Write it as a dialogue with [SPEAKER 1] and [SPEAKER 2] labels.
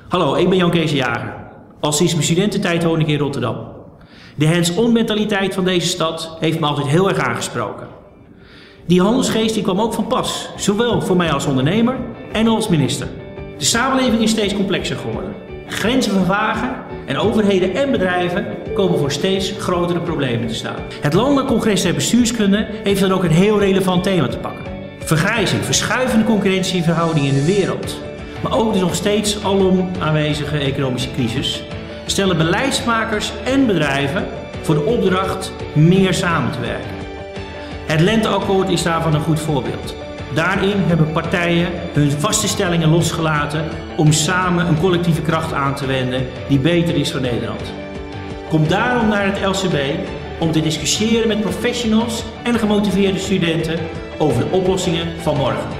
[SPEAKER 1] Hallo, ik ben Jan Kees de Jager. Al sinds mijn studententijd woon ik in Rotterdam. De hands-on mentaliteit van deze stad heeft me altijd heel erg aangesproken. Die handelsgeest die kwam ook van pas, zowel voor mij als ondernemer en als minister. De samenleving is steeds complexer geworden. Grenzen vervagen en overheden en bedrijven komen voor steeds grotere problemen te staan. Het Landelijk Congres der Bestuurskunde heeft dan ook een heel relevant thema te pakken. Vergrijzing, verschuivende concurrentieverhoudingen in de wereld, maar ook de nog steeds alom aanwezige economische crisis, stellen beleidsmakers en bedrijven voor de opdracht meer samen te werken. Het Lenteakkoord is daarvan een goed voorbeeld. Daarin hebben partijen hun vaste stellingen losgelaten om samen een collectieve kracht aan te wenden die beter is voor Nederland. Kom daarom naar het LCB om te discussiëren met professionals en gemotiveerde studenten over de oplossingen van morgen.